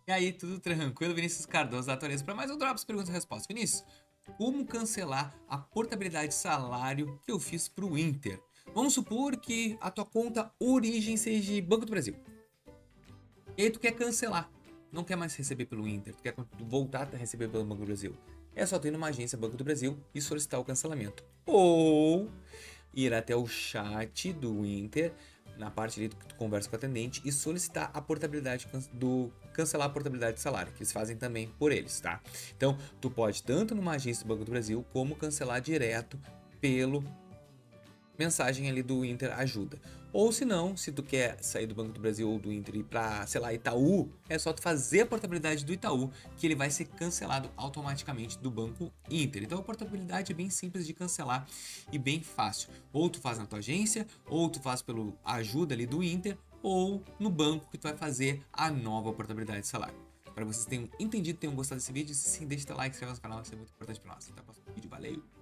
E aí, tudo tranquilo? Vinícius Cardoso da Atualiza para mais um Drops Perguntas e Respostas. Vinícius, como cancelar a portabilidade de salário que eu fiz para o Inter? Vamos supor que a tua conta origem seja de Banco do Brasil. E aí tu quer cancelar, não quer mais receber pelo Inter, tu quer voltar a receber pelo Banco do Brasil. É só tu ir numa agência Banco do Brasil e solicitar o cancelamento. Ou ir até o chat do Inter, na parte ali que tu conversa com o atendente, e solicitar a portabilidade cancelar a portabilidade de salário, que eles fazem também por eles, tá? Então, tu pode tanto numa agência do Banco do Brasil, como cancelar direto pelo mensagem ali do Inter Ajuda. Ou se não, se tu quer sair do Banco do Brasil ou do Inter e ir pra, sei lá, Itaú, é só tu fazer a portabilidade do Itaú, que ele vai ser cancelado automaticamente do Banco Inter. Então a portabilidade é bem simples de cancelar e bem fácil. Ou tu faz na tua agência, ou tu faz pelo Ajuda ali do Inter, ou no banco que tu vai fazer a nova portabilidade de salário. Para vocês tenham entendido, tenham gostado desse vídeo, se sim, deixa o teu like, se inscreve no canal, isso é muito importante para nós. Até o próximo vídeo, valeu!